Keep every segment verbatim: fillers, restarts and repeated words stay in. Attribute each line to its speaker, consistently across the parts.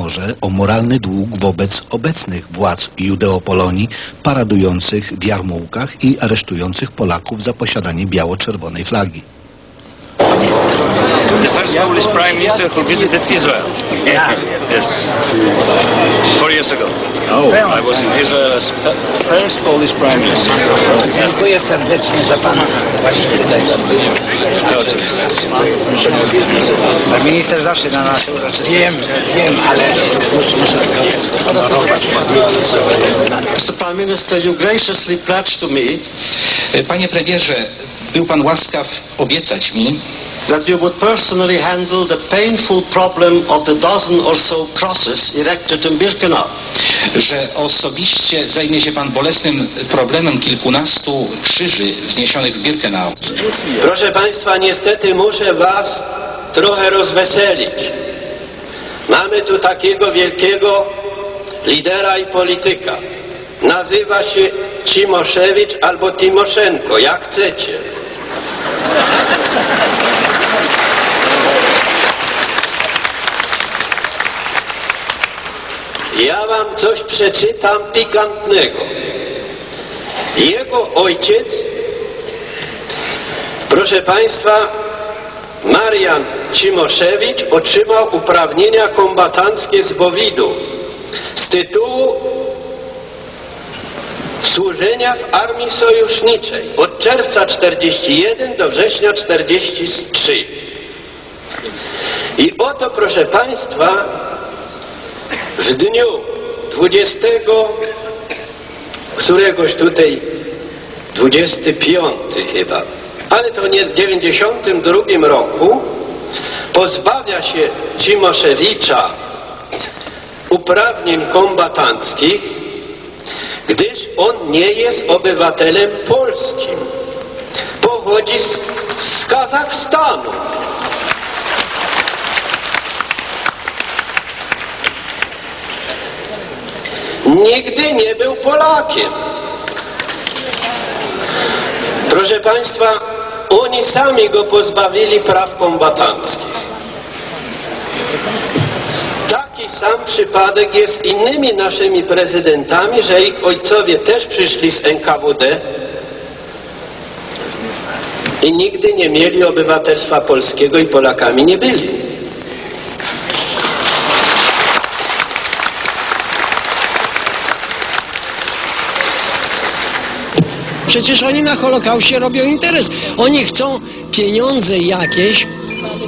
Speaker 1: może o moralny dług wobec obecnych władz Judeopolonii paradujących w jarmułkach i aresztujących Polaków za posiadanie biało-czerwonej flagi.
Speaker 2: The first Polish prime minister who visited Israel.
Speaker 3: Yeah.
Speaker 2: Yes. Four years ago.
Speaker 3: Oh.
Speaker 2: I was in Israel as first Polish prime minister.
Speaker 3: Dziękuję serdecznie za pana właśnie tutaj.
Speaker 2: No, oczywiście.
Speaker 3: Pan minister zawsze na nas uroczy. Wiem, wiem, ale muszę, muszę honorować.
Speaker 4: mister Prime Minister, you graciously pledged to me
Speaker 5: Panie premierze, był pan łaskaw obiecać mi,
Speaker 4: that you would personally handle the painful problem of the dozen or so crosses erected in Birkenau.
Speaker 5: że osobiście zajmie się pan bolesnym problemem kilkunastu krzyży wzniesionych w Birkenau.
Speaker 6: Proszę Państwa, niestety muszę Was trochę rozweselić. Mamy tu takiego wielkiego lidera i polityka. Nazywa się Cimoszewicz albo Timoszenko, jak chcecie. Ja wam coś przeczytam pikantnego. Jego ojciec, proszę Państwa, Marian Cimoszewicz, otrzymał uprawnienia kombatanckie z Bowidu z tytułu służenia w Armii Sojuszniczej od czerwca czterdziestego pierwszego do września czterdziestego trzeciego. I oto, proszę Państwa, w dniu dwudziestego, któregoś tutaj, dwudziestego piątego chyba, ale to nie w dziewięćdziesiątym drugim roku, pozbawia się Cimoszewicza uprawnień kombatanckich, gdyż on nie jest obywatelem polskim. Pochodzi z, z Kazachstanu. Nigdy nie był Polakiem. Proszę Państwa, oni sami go pozbawili praw kombatanckich. Taki sam przypadek jest z innymi naszymi prezydentami, że ich ojcowie też przyszli z N K W D i nigdy nie mieli obywatelstwa polskiego i Polakami nie byli.
Speaker 7: Przecież oni na Holokauście robią interes. Oni chcą pieniądze jakieś, yy,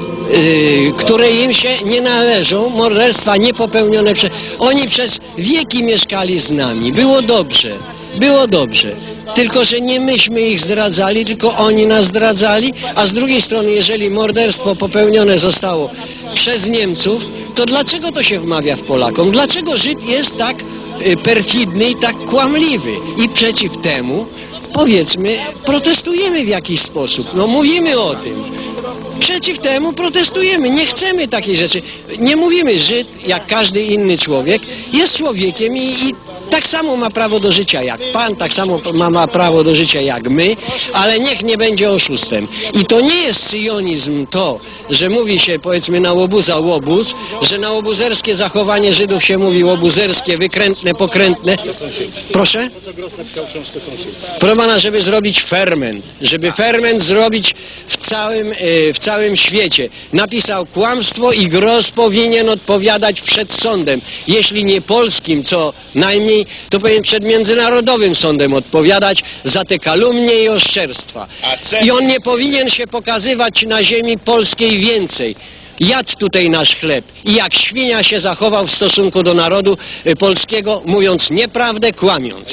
Speaker 7: które im się nie należą, morderstwa niepopełnione przez... Oni przez wieki mieszkali z nami. Było dobrze. Było dobrze. Tylko że nie myśmy ich zdradzali, tylko oni nas zdradzali, a z drugiej strony, jeżeli morderstwo popełnione zostało przez Niemców, to dlaczego to się wmawia w Polakom? Dlaczego Żyd jest tak yy, perfidny i tak kłamliwy? I przeciw temu, powiedzmy, protestujemy w jakiś sposób. No mówimy o tym. Przeciw temu protestujemy. Nie chcemy takiej rzeczy. Nie mówimy, Żyd, jak każdy inny człowiek, jest człowiekiem i, i tak samo ma prawo do życia jak pan, tak samo ma, ma prawo do życia jak my, ale niech nie będzie oszustem. I to nie jest syjonizm to, że mówi się, powiedzmy, na łobuza łobuz, że na łobuzerskie zachowanie Żydów się mówi łobuzerskie, wykrętne, pokrętne. Proszę? Proszę pana, żeby zrobić ferment, żeby ferment zrobić w całym, w całym świecie. Napisał kłamstwo i gros powinien odpowiadać przed sądem. Jeśli nie polskim, co najmniej, to powinien przed międzynarodowym sądem odpowiadać za te kalumnie i oszczerstwa. I on nie powinien się pokazywać na ziemi polskiej więcej. Jadł tutaj nasz chleb i jak świnia się zachował w stosunku do narodu polskiego, mówiąc nieprawdę, kłamiąc.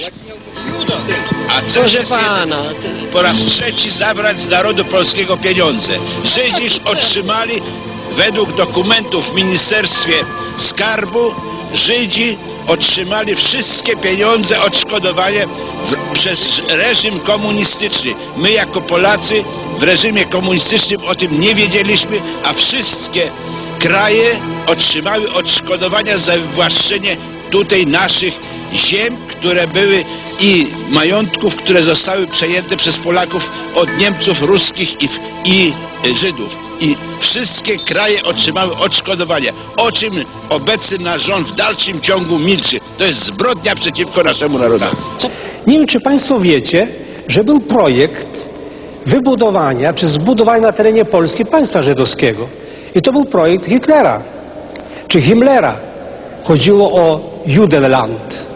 Speaker 8: A
Speaker 7: Proszę pana,
Speaker 8: po raz trzeci zabrać z narodu polskiego pieniądze. Żydzi otrzymali według dokumentów w Ministerstwie Skarbu, Żydzi otrzymali wszystkie pieniądze, odszkodowanie w, przez reżim komunistyczny. My jako Polacy w reżimie komunistycznym o tym nie wiedzieliśmy, a wszystkie kraje otrzymały odszkodowania za wywłaszczenie tutaj naszych ziem, które były i majątków, które zostały przejęte przez Polaków od Niemców, ruskich i, i Żydów i wszystkie kraje otrzymały odszkodowanie, o czym obecny nasz rząd w dalszym ciągu milczy. To jest zbrodnia przeciwko naszemu narodowi.
Speaker 9: Nie wiem, czy Państwo wiecie, że był projekt wybudowania czy zbudowania na terenie Polski państwa żydowskiego. I to był projekt Hitlera czy Himmlera. Chodziło o Judenland.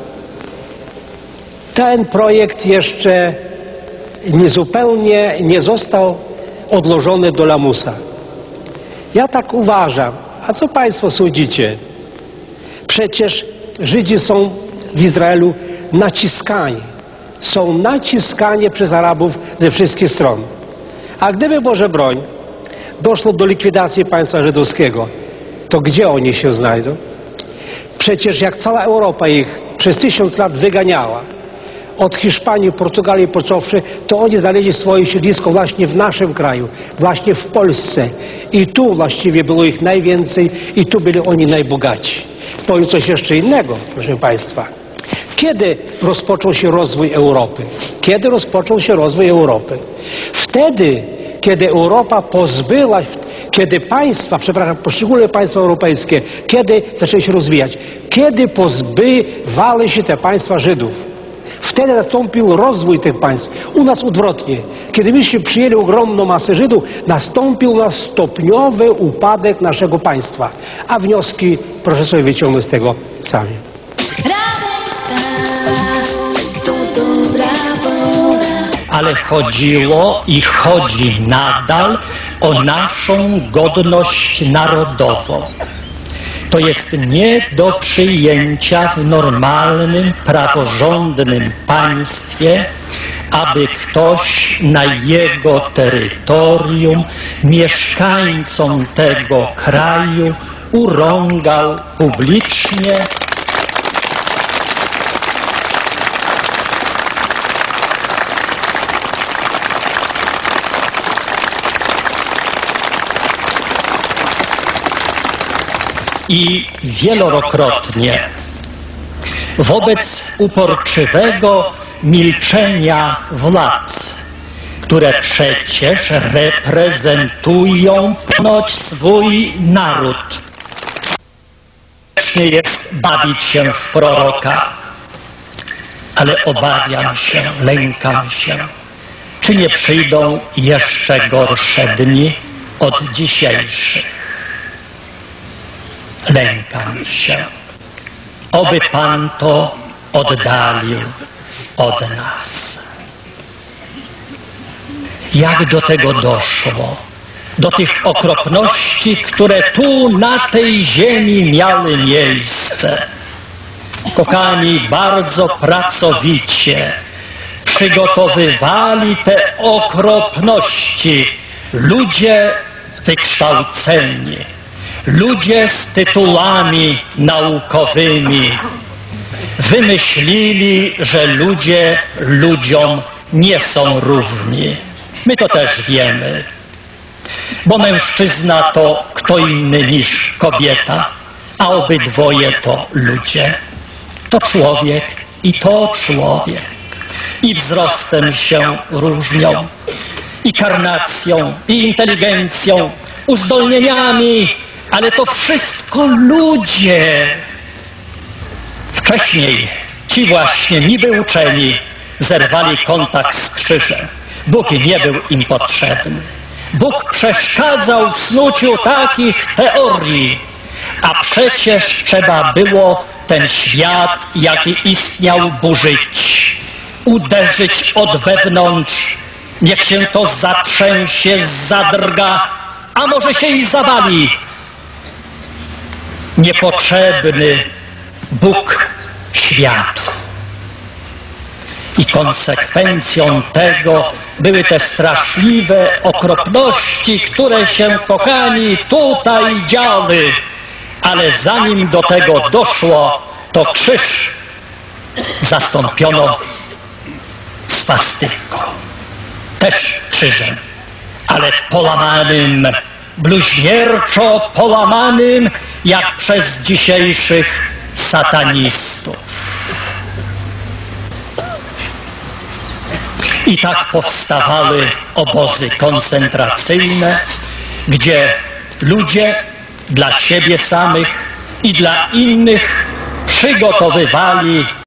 Speaker 9: Ten projekt jeszcze niezupełnie nie został odłożony do lamusa. Ja tak uważam. A co Państwo sądzicie? Przecież Żydzi są w Izraelu naciskani. Są naciskani przez Arabów ze wszystkich stron. A gdyby, Boże broń, doszło do likwidacji państwa żydowskiego, to gdzie oni się znajdą? Przecież jak cała Europa ich przez tysiąc lat wyganiała, od Hiszpanii, Portugalii począwszy, to oni znaleźli swoje siedlisko właśnie w naszym kraju, właśnie w Polsce. I tu właściwie było ich najwięcej i tu byli oni najbogaci. Powiem coś jeszcze innego, proszę Państwa. Kiedy rozpoczął się rozwój Europy? Kiedy rozpoczął się rozwój Europy? Wtedy, kiedy Europa pozbyła, kiedy państwa, przepraszam, poszczególne państwa europejskie, kiedy zaczęły się rozwijać? Kiedy pozbywały się te państwa Żydów? Wtedy nastąpił rozwój tych państw. U nas odwrotnie. Kiedy myśmy przyjęli ogromną masę Żydów, nastąpił u nas stopniowy upadek naszego państwa. A wnioski proszę sobie wyciągnąć z tego sami.
Speaker 10: Ale chodziło i chodzi nadal o naszą godność narodową. To jest nie do przyjęcia w normalnym, praworządnym państwie, aby ktoś na jego terytorium, mieszkańcom tego kraju urągał publicznie i wielokrotnie wobec uporczywego milczenia władz, które przecież reprezentują ponoć swój naród. Nie jest bawić się w proroka, ale obawiam się, lękam się, czy nie przyjdą jeszcze gorsze dni od dzisiejszych. Lękam się, oby Pan to oddalił od nas. Jak do tego doszło? Do tych okropności, które tu na tej ziemi miały miejsce. Kochani, bardzo pracowicie przygotowywali te okropności ludzie wykształceni, ludzie z tytułami naukowymi. Wymyślili, że ludzie ludziom nie są równi. My to też wiemy. Bo mężczyzna to kto inny niż kobieta, a obydwoje to ludzie. To człowiek i to człowiek. I wzrostem się różnią, i karnacją, i inteligencją, uzdolnieniami, ale to wszystko ludzie. Wcześniej ci właśnie niby uczeni zerwali kontakt z krzyżem. Bóg nie był im potrzebny. Bóg przeszkadzał w snuciu takich teorii, a przecież trzeba było ten świat, jaki istniał, burzyć, uderzyć od wewnątrz. Niech się to zatrzęsie, zadrga, a może się i zawali. Niepotrzebny Bóg światu. I konsekwencją tego były te straszliwe okropności, które się, kochani, tutaj działy. Ale zanim do tego doszło, to krzyż zastąpiono swastyką. Też krzyżem, ale polamanym, bluźnierczo polamanym, jak przez dzisiejszych satanistów. I tak powstawały obozy koncentracyjne, gdzie ludzie dla siebie samych i dla innych przygotowywali